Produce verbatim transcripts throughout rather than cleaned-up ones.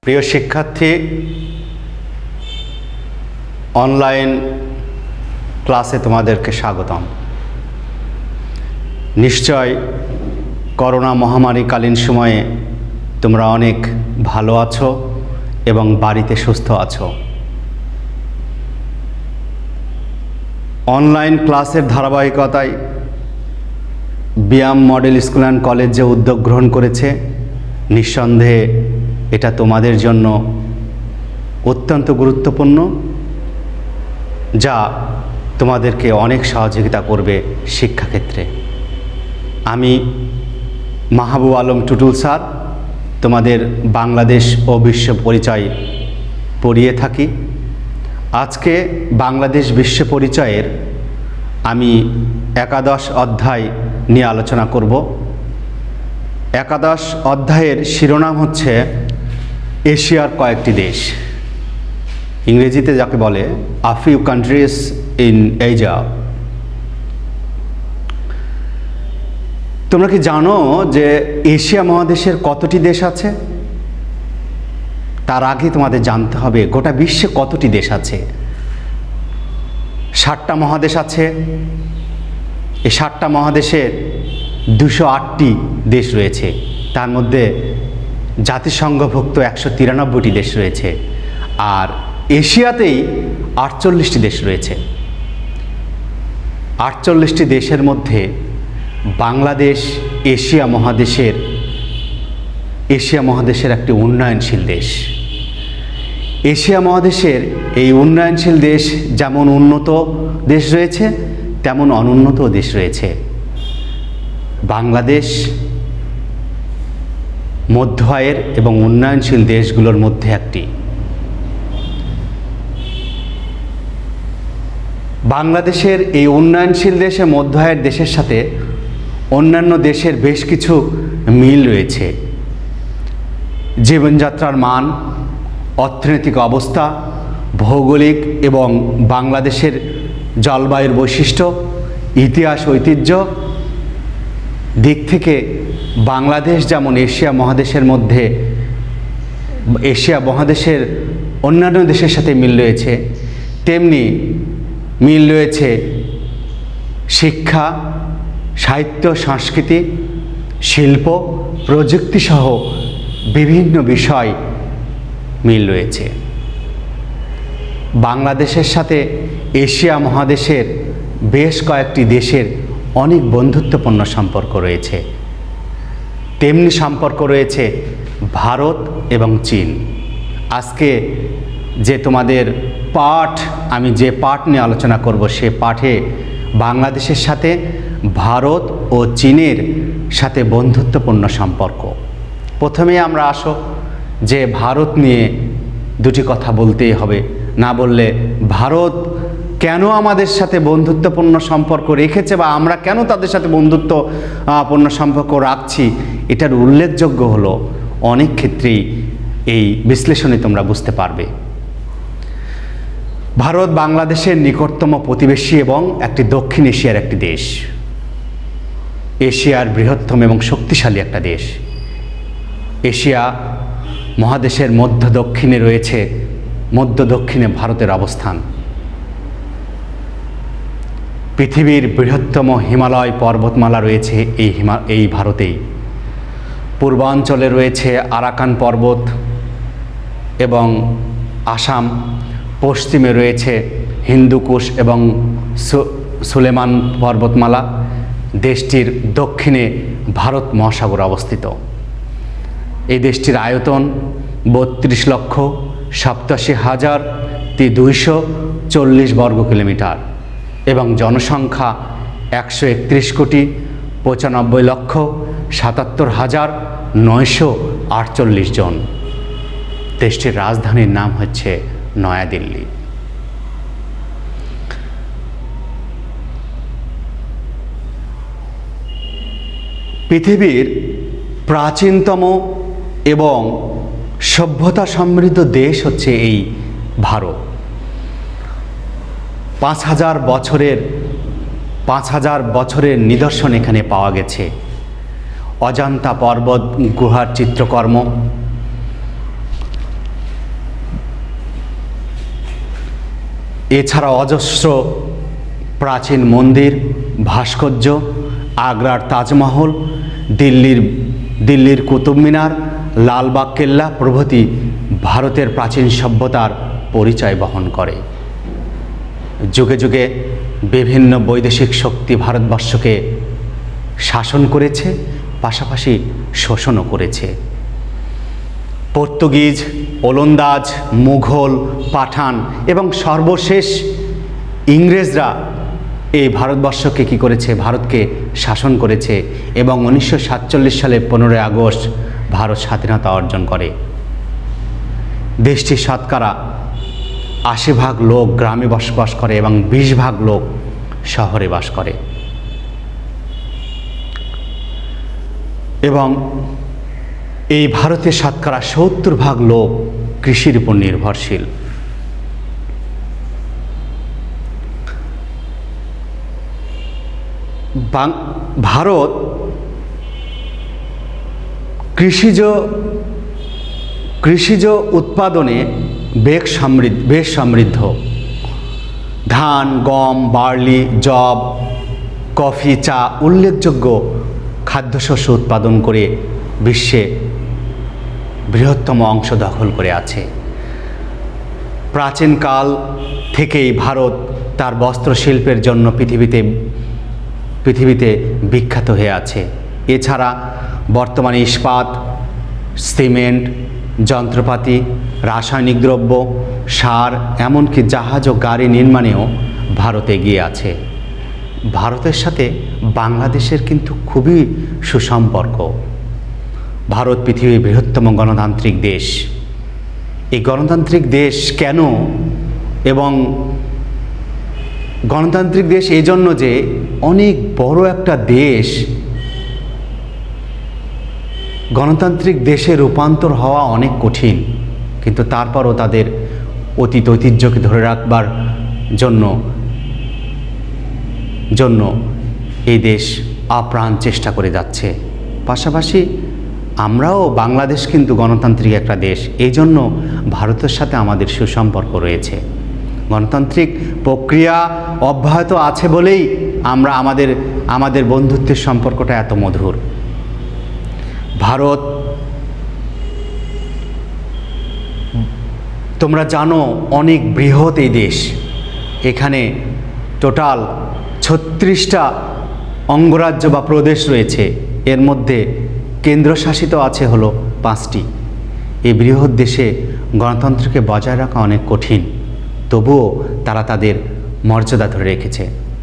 প্রিয় শিক্ষার্থী, অনলাইন ক্লাসে তোমাদেরকে স্বাগতম। নিশ্চয় করোনা মহামারীকালীন সময়ে তোমরা অনেক ভালো আছো এবং বাড়িতে সুস্থ আছো। অনলাইন ক্লাসের ধারাবাহিকতায় BIAM model school and college যে উদ্যোগ গ্রহণ করেছে, নিঃসন্দেহে এটা তোমাদের জন্য অত্যন্ত গুরুত্বপূর্ণ, যা তোমাদেরকে অনেক সহযোগিতা করবে শিক্ষাক্ষেত্রে। আমি মাহবুব আলম টুটুল স্যার তোমাদের বাংলাদেশ ও বিশ্ব পরিচয় পড়িয়ে থাকি। আজকে বাংলাদেশ বিশ্ব পরিচয়ের আমি একাদশ অধ্যায় নিয়ে আলোচনা করব। একাদশ অধ্যায়ের শিরোনাম হচ্ছে এশিয়ার কয়েকটি দেশ, ইংরেজিতে যাকে বলে a few countries in Asia. তোমরা কি জানো যে এশিয়া মহাদেশের কতটি দেশ আছে? তার আগে তোমাদের জানতে হবে গোটা বিশ্বে কতটি দেশ আছে। ষাটটা মহাদেশ আছে। এই ষাটটা মহাদেশের দুশো আটটি দেশ রয়েছে, তার মধ্যে জাতিসংঘভুক্ত একশো তিরানব্বইটি দেশ রয়েছে, আর এশিয়াতেই আটচল্লিশটি দেশ রয়েছে। আটচল্লিশটি দেশের মধ্যে বাংলাদেশ এশিয়া মহাদেশের এশিয়া মহাদেশের একটি উন্নয়নশীল দেশ। এশিয়া মহাদেশের এই উন্নয়নশীল দেশ যেমন উন্নত দেশ রয়েছে, তেমন অনুন্নত দেশ রয়েছে। বাংলাদেশ মধ্য আয়ের এবং উন্নয়নশীল দেশগুলোর মধ্যে একটি। বাংলাদেশের এই উন্নয়নশীল দেশে মধ্য আয়ের দেশের সাথে অন্যান্য দেশের বেশ কিছু মিল রয়েছে। জীবনযাত্রার মান, অর্থনৈতিক অবস্থা, ভৌগোলিক এবং বাংলাদেশের জলবায়ুর বৈশিষ্ট্য, ইতিহাস, ঐতিহ্য দিক থেকে বাংলাদেশ যেমন এশিয়া মহাদেশের মধ্যে এশিয়া মহাদেশের অন্যান্য দেশের সাথে মিল রয়েছে, তেমনি মিল রয়েছে শিক্ষা, সাহিত্য, সংস্কৃতি, শিল্প, প্রযুক্তি সহ বিভিন্ন বিষয় মিল রয়েছে। বাংলাদেশের সাথে এশিয়া মহাদেশের বেশ কয়েকটি দেশের অনেক বন্ধুত্বপূর্ণ সম্পর্ক রয়েছে। তেমনি সম্পর্ক রয়েছে ভারত এবং চীন। আজকে যে তোমাদের পাঠ, আমি যে পাঠ নিয়ে আলোচনা করব, সে পাঠে বাংলাদেশের সাথে ভারত ও চীনের সাথে বন্ধুত্বপূর্ণ সম্পর্ক। প্রথমে আমরা আসো যে ভারত নিয়ে দুটি কথা বলতেই হবে, না বললে ভারত কেন আমাদের সাথে বন্ধুত্বপূর্ণ সম্পর্ক রেখেছে বা আমরা কেন তাদের সাথে বন্ধুত্বপূর্ণ সম্পর্ক রাখছি, এটার উল্লেখযোগ্য হলো অনেক ক্ষেত্রেই এই বিশ্লেষণে তোমরা বুঝতে পারবে। ভারত বাংলাদেশের নিকটতম প্রতিবেশী এবং একটি দক্ষিণ এশিয়ার একটি দেশ। এশিয়ার বৃহত্তম এবং শক্তিশালী একটা দেশ। এশিয়া মহাদেশের মধ্য দক্ষিণে রয়েছে, মধ্য দক্ষিণে ভারতের অবস্থান। পৃথিবীর বৃহত্তম হিমালয় পর্বতমালা রয়েছে এই হিমা এই ভারতেই। পূর্বাঞ্চলে রয়েছে আরাকান পর্বত এবং আসাম, পশ্চিমে রয়েছে হিন্দুকুশ এবং সুলেমান পর্বতমালা। দেশটির দক্ষিণে ভারত মহাসাগর অবস্থিত। এই দেশটির আয়তন বত্রিশ লক্ষ সাতাশি হাজার দুইশো চল্লিশ বর্গ কিলোমিটার এবং জনসংখ্যা একশো একত্রিশ কোটি পঁচানব্বই লক্ষ সাতাত্তর হাজার নয়শো আটচল্লিশ জন। দেশটির রাজধানীর নাম হচ্ছে নয়াদিল্লি। পৃথিবীর প্রাচীনতম এবং সভ্যতা সমৃদ্ধ দেশ হচ্ছে এই ভারত। পাঁচ হাজার বছরের পাঁচ হাজার বছরের নিদর্শন এখানে পাওয়া গেছে। অজন্তা পর্বত গুহার চিত্রকর্ম, এছাড়া অজস্র প্রাচীন মন্দির, ভাস্কর্য, আগ্রার তাজমহল, দিল্লির দিল্লির কুতুব মিনার, লালবাগ কেল্লা প্রভৃতি ভারতের প্রাচীন সভ্যতার পরিচয় বহন করে। যুগে যুগে বিভিন্ন বৈদেশিক শক্তি ভারতবর্ষকে শাসন করেছে, পাশাপাশি শোষণও করেছে। পর্তুগিজ, ওলন্দাজ, মুঘল, পাঠান এবং সর্বশেষ ইংরেজরা এই ভারতবর্ষকে কী করেছে? ভারতকে শাসন করেছে এবং উনিশশো সাতচল্লিশ সালে পনেরোই আগস্ট ভারত স্বাধীনতা অর্জন করে। দেশটির শতকরা আশি ভাগ লোক গ্রামে বসবাস করে এবং বিশ ভাগ লোক শহরে বাস করে এবং এই ভারতের শতকরা সত্তর ভাগ লোক কৃষির উপর নির্ভরশীল। ভারত কৃষিজ কৃষিজ উৎপাদনে বেশ সমৃদ্ধ বেশ সমৃদ্ধ ধান, গম, বার্লি, যব, কফি, চা উল্লেখযোগ্য খাদ্যশস্য উৎপাদন করে বিশ্বে বৃহত্তম অংশ দখল করে আছে। প্রাচীনকাল থেকেই ভারত তার বস্ত্রশিল্পের জন্য পৃথিবীতে পৃথিবীতে বিখ্যাত হয়ে আছে। এছাড়া বর্তমানে ইস্পাত, সিমেন্ট, যন্ত্রপাতি, রাসায়নিক দ্রব্য, সার, এমনকি জাহাজ ও গাড়ি নির্মাণেও ভারত এগিয়ে আছে। ভারতের সাথে বাংলাদেশের কিন্তু খুবই সুসম্পর্ক। ভারত পৃথিবীর বৃহত্তম গণতান্ত্রিক দেশ। এই গণতান্ত্রিক দেশ কেন? এবং গণতান্ত্রিক দেশ এই জন্য যে অনেক বড় একটা দেশ, গণতান্ত্রিক দেশে রূপান্তর হওয়া অনেক কঠিন, কিন্তু তারপরও তাদের অতীত ঐতিহ্যকে ধরে রাখবার জন্য জন্য এই দেশ আপ্রাণ চেষ্টা করে যাচ্ছে। পাশাপাশি আমরাও, বাংলাদেশ কিন্তু গণতান্ত্রিক একটা দেশ, এই জন্য ভারতের সাথে আমাদের সুসম্পর্ক রয়েছে। গণতান্ত্রিক প্রক্রিয়া অব্যাহত আছে বলেই আমরা আমাদের আমাদের বন্ধুত্বের সম্পর্কটা এত মধুর। ভারত, তোমরা জানো, অনেক বৃহৎ এই দেশ। এখানে টোটাল ছত্রিশটা অঙ্গরাজ্য বা প্রদেশ রয়েছে, এর মধ্যে কেন্দ্রশাসিত আছে হলো পাঁচটি। এই বৃহৎ দেশে গণতন্ত্রকে বজায় রাখা অনেক কঠিন, তবুও তারা তাদের মর্যাদা ধরে রেখেছে।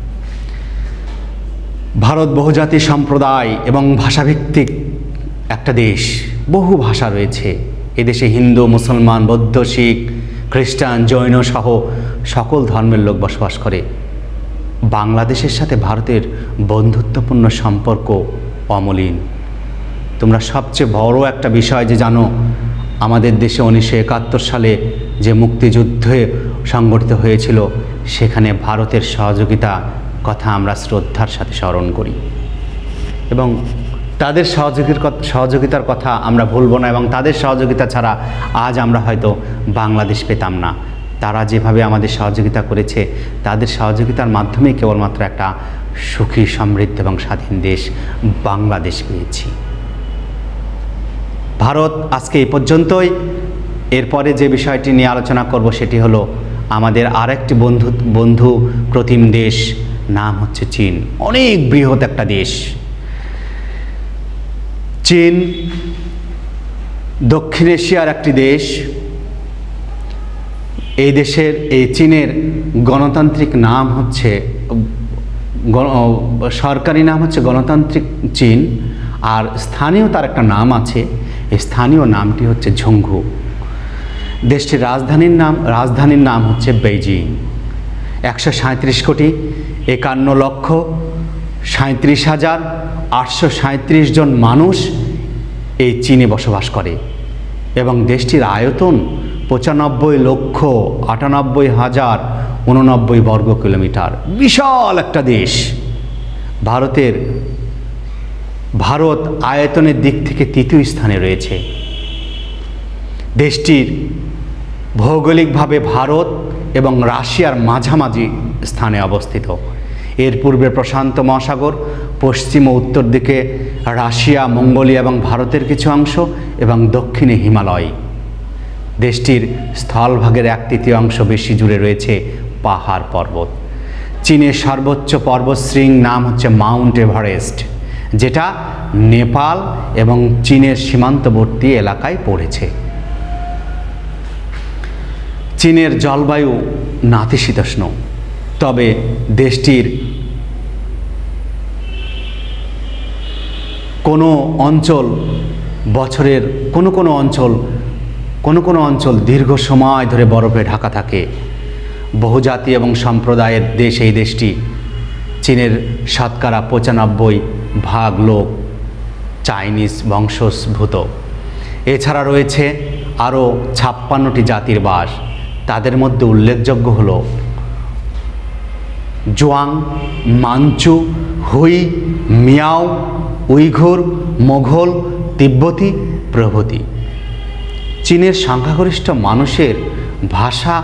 ভারত বহুজাতি সম্প্রদায় এবং ভাষাভিত্তিক একটা দেশ, বহু ভাষা রয়েছে। এদেশে হিন্দু, মুসলমান, বৌদ্ধ, শিখ, খ্রিস্টান, জৈন সহ সকল ধর্মের লোক বসবাস করে। বাংলাদেশের সাথে ভারতের বন্ধুত্বপূর্ণ সম্পর্ক অমলিন। তোমরা সবচেয়ে বড় একটা বিষয় যে জানো, আমাদের দেশে উনিশশো একাত্তর সালে যে মুক্তিযুদ্ধে সংগঠিত হয়েছিল, সেখানে ভারতের সহযোগিতা কথা আমরা শ্রদ্ধার সাথে স্মরণ করি এবং তাদের সহযোগীর সহযোগিতার কথা আমরা ভুলব না, এবং তাদের সহযোগিতা ছাড়া আজ আমরা হয়তো বাংলাদেশ পেতাম না। তারা যেভাবে আমাদের সহযোগিতা করেছে, তাদের সহযোগিতার মাধ্যমে কেবলমাত্র একটা সুখী, সমৃদ্ধ এবং স্বাধীন দেশ বাংলাদেশ পেয়েছি। ভারত আজকে এই পর্যন্তই। এরপরে যে বিষয়টি নিয়ে আলোচনা করব সেটি হলো আমাদের আরেকটি বন্ধু বন্ধু প্রতিম দেশ, নাম হচ্ছে চীন। অনেক বৃহৎ একটা দেশ। চীন দক্ষিণ এশিয়ার একটি দেশ। এই দেশের, এই চীনের গণতান্ত্রিক নাম হচ্ছে, সরকারি নাম হচ্ছে গণতান্ত্রিক চীন, আর স্থানীয় তার একটা নাম আছে। এই স্থানীয় নামটি হচ্ছে ঝুংঘু। দেশটির রাজধানীর নাম রাজধানীর নাম হচ্ছে বেইজিং। একশো সাঁত্রিশ কোটি একান্ন লক্ষ সাঁত্রিশ হাজার আটশো সাঁত্রিশ জন মানুষ এই চীনে বসবাস করে এবং দেশটির আয়তন পঁচানব্বই লক্ষ আটানব্বই হাজার উননব্বই বর্গ কিলোমিটার। বিশাল একটা দেশ। ভারতের ভারত আয়তনের দিক থেকে তৃতীয় স্থানে রয়েছে। দেশটির ভৌগোলিকভাবে ভারত এবং রাশিয়ার মাঝামাঝি স্থানে অবস্থিত। এর পূর্বে প্রশান্ত মহাসাগর, পশ্চিম ও উত্তর দিকে রাশিয়া, মঙ্গোলিয়া এবং ভারতের কিছু অংশ এবং দক্ষিণে হিমালয়। দেশটির স্থলভাগের এক তৃতীয় অংশ বেশি জুড়ে রয়েছে পাহাড় পর্বত। চীনের সর্বোচ্চ পর্বতশৃঙ্গ নাম হচ্ছে মাউন্ট এভারেস্ট, যেটা নেপাল এবং চীনের সীমান্তবর্তী এলাকায় পড়েছে। চীনের জলবায়ু নাতিশীতোষ্ণ, তবে দেশটির কোনো অঞ্চল বছরের কোনো কোনো অঞ্চল কোনো কোনো অঞ্চল দীর্ঘ সময় ধরে বরফে ঢাকা থাকে। বহুজাতি এবং সম্প্রদায়ের দেশ এই দেশটি। চীনের শতকরা পঁচানব্বই ভাগ লোক চাইনিজ বংশোদ্ভূত। এছাড়া রয়েছে আরও ছাপ্পান্নটি জাতির বাস। তাদের মধ্যে উল্লেখযোগ্য হল Zhuang, Manchu, Hui, Miao, Uyghur, Mughal, তিব্বতী প্রভৃতি। চীনের সংখ্যাগরিষ্ঠ মানুষের ভাষা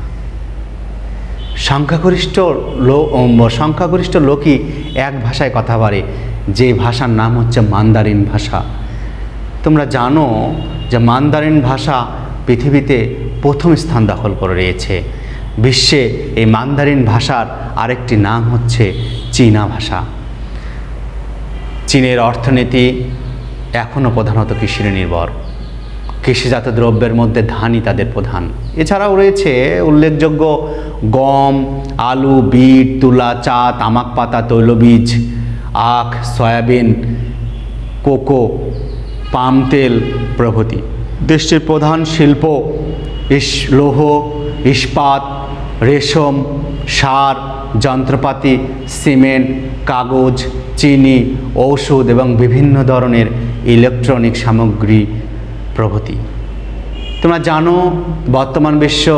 সংখ্যাগরিষ্ঠ লোক সংখ্যাগরিষ্ঠ লোকই এক ভাষায় কথা বলে, যে ভাষার নাম হচ্ছে মান্দারিন ভাষা। তোমরা জানো যে মান্দারিন ভাষা পৃথিবীতে প্রথম স্থান দখল করে রয়েছে। বিশ্বে এই মান্দারিন ভাষার আরেকটি নাম হচ্ছে চীনা ভাষা। চীনের অর্থনীতি এখনও প্রধানত কৃষি নির্ভর। কৃষিজাত দ্রব্যের মধ্যে ধানই তাদের প্রধান। এছাড়াও রয়েছে উল্লেখযোগ্য গম, আলু, বিট, তুলা, চা, তামাক পাতা, তৈলবীজ, আখ, সয়াবিন, কোকো, পাম তেল প্রভৃতি। দেশটির প্রধান শিল্প ইস লৌহ, ইস্পাত, রেশম, সার, যন্ত্রপাতি, সিমেন্ট, কাগজ, চিনি, ঔষধ এবং বিভিন্ন ধরনের ইলেকট্রনিক সামগ্রী প্রভৃতি। তোমরা জানো বর্তমান বিশ্ব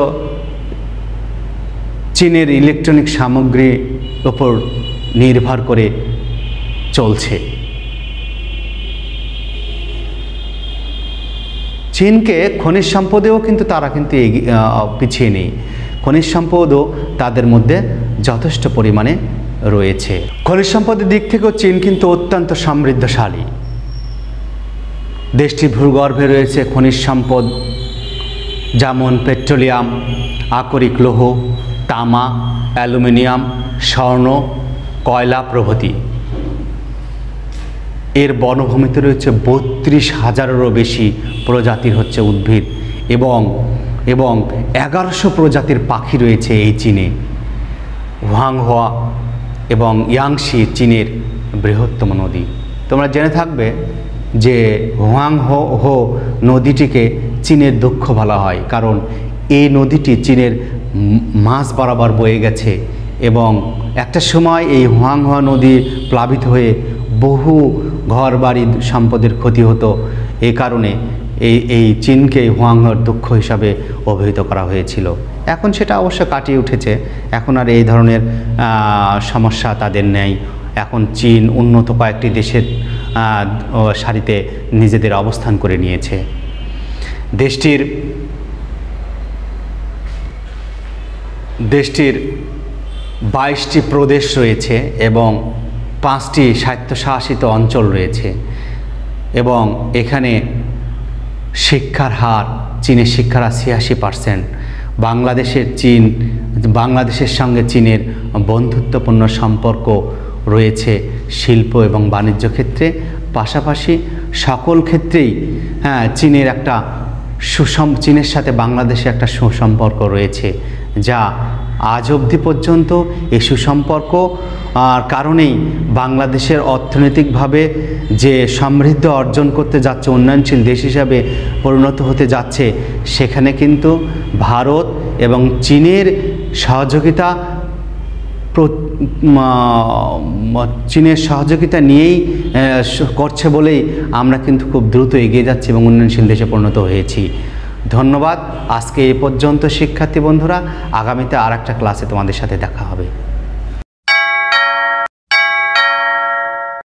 চীনের ইলেকট্রনিক সামগ্রীর উপর নির্ভর করে চলছে। চীনকে খনিজ সম্পদেও কিন্তু তারা কিন্তু পিছিয়ে নেই। খনিজ সম্পদও তাদের মধ্যে যথেষ্ট পরিমাণে রয়েছে। খনিজ সম্পদের দিক থেকেও চীন কিন্তু অত্যন্ত সমৃদ্ধশালী। দেশটির ভূগর্ভে রয়েছে খনিজ সম্পদ, যেমন পেট্রোলিয়াম, আকরিক লৌহ, তামা, অ্যালুমিনিয়াম, স্বর্ণ, কয়লা প্রভৃতি। এর বনভূমিতে রয়েছে বত্রিশ হাজারেরও বেশি প্রজাতির হচ্ছে উদ্ভিদ এবং এবং এগারোশো প্রজাতির পাখি রয়েছে এই চীনে। হুয়াংহোয়া এবং ইয়াংশি চীনের বৃহত্তম নদী। তোমরা জেনে থাকবে যে হুয়াংহো হো নদীটিকে চীনের দক্ষ বলা হয়, কারণ এই নদীটি চীনের মাঝ বরাবর বয়ে গেছে এবং একটা সময় এই হুয়াংহো নদী প্লাবিত হয়ে বহু ঘর বাড়ি সম্পদের ক্ষতি হতো। এই কারণে এই এই চীনকে হুয়াংহোর দক্ষ হিসাবে অভিহিত করা হয়েছিল। এখন সেটা অবশ্য কাটিয়ে উঠেছে, এখন আর এই ধরনের সমস্যা তাদের নেই। এখন চীন উন্নত কয়েকটি দেশের সারিতে নিজেদের অবস্থান করে নিয়েছে। দেশটির দেশটির বাইশটি প্রদেশ রয়েছে এবং পাঁচটি স্বায়ত্তশাসিত অঞ্চল রয়েছে এবং এখানে শিক্ষার হার, চীনের শিক্ষার হার ছিয়াশি পার্সেন্ট। বাংলাদেশের চীন বাংলাদেশের সঙ্গে চীনের বন্ধুত্বপূর্ণ সম্পর্ক রয়েছে শিল্প এবং বাণিজ্য ক্ষেত্রে। পাশাপাশি সকল ক্ষেত্রেই হ্যাঁ চীনের একটা সুসম চীনের সাথে বাংলাদেশে একটা সুসম্পর্ক রয়েছে, যা আজ অবধি পর্যন্ত এই সুসম্পর্ক আর কারণেই বাংলাদেশের অর্থনৈতিকভাবে যে সমৃদ্ধ অর্জন করতে যাচ্ছে, উন্নয়নশীল দেশ হিসাবে পরিণত হতে যাচ্ছে, সেখানে কিন্তু ভারত এবং চীনের সহযোগিতা চীনের সহযোগিতা নিয়েই করছে বলেই আমরা কিন্তু খুব দ্রুত এগিয়ে যাচ্ছি এবং উন্নয়নশীল দেশে পরিণত হয়েছি। ধন্যবাদ। আজকে এ পর্যন্ত শিক্ষার্থী বন্ধুরা, আগামীতে আর একটা ক্লাসে তোমাদের সাথে দেখা হবে।